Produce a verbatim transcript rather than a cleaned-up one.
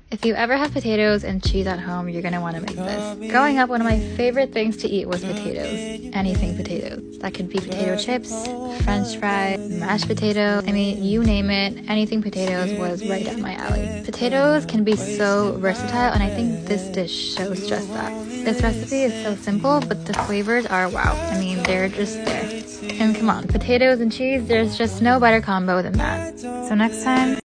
If you ever have potatoes and cheese at home, you're gonna want to make this. Growing up, one of my favorite things to eat was potatoes. Anything potatoes. That could be potato chips, french fries, mashed potato. I mean, you name it, anything potatoes was right up my alley. Potatoes can be so versatile, and I think this dish shows just that. This recipe is so simple, but the flavors are wow. I mean, they're just there. And come on, potatoes and cheese, there's just no better combo than that. So next time,